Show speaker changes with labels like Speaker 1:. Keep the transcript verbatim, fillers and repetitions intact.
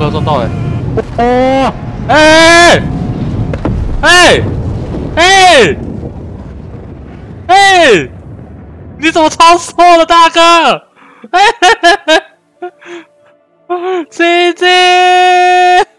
Speaker 1: 有撞到哎！哦，哎哎哎哎！你怎么超速了，大哥？哎，姐姐。